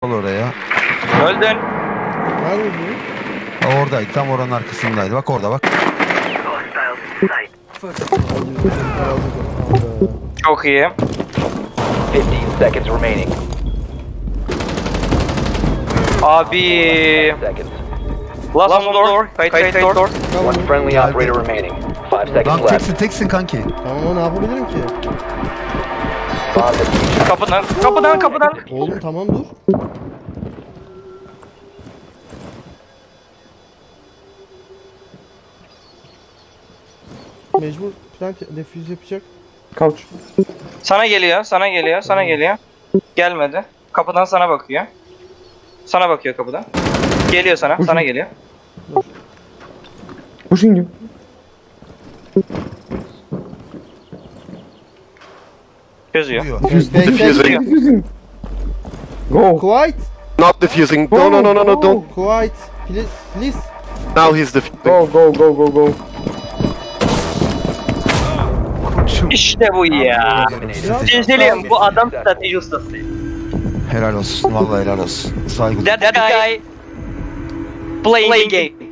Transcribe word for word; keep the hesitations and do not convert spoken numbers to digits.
oraya. Öldün. Nerede bu? Oradaydı. Tam oranın arkasındaydı. Bak orada bak. Çok iyi. fifteen seconds remaining. Abi. Seconds. Last on door. Kayıt kayıt door. One friendly Geldi. operator remaining. Five Lan seconds left. teksin teksin kanki. Tamam ama ne yapabilirim ki? Bomb diffusion. Kapıdan kapıdan kapıdan. Oğlum tamam dur. Mecbur plant defüz yapacak. Couch. Sana geliyor sana geliyor sana geliyor. Gelmedi. Kapıdan sana bakıyor. Sana bakıyor kapıdan. Geliyor sana sana geliyor. Pushing you. Çözüyor. Diyor. Defusing. Defusing. Go. Quiet. Not defusing. No, no, no, no, no, don't. Quiet. Please. Please. Now he's defusing. Go go go go go. İşte bu ya. Biraz Cincilim bu adam strateji ustası. Helal olsun. Vallahi helal olsun. Saygı. That guy playing the game.